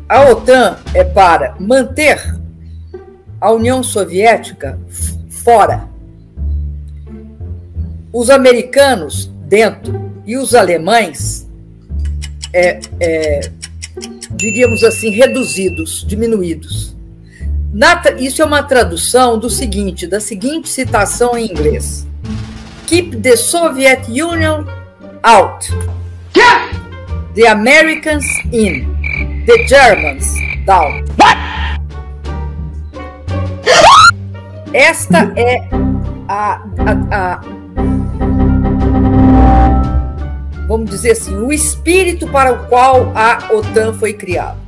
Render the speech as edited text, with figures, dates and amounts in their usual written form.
A OTAN é para manter a União Soviética fora, os americanos dentro e os alemães, diríamos assim, reduzidos, diminuídos. Isso é uma tradução da seguinte citação em inglês: Keep the Soviet Union out. The Americans in. The Germans down. Esta é vamos dizer assim, o espírito para o qual a OTAN foi criada.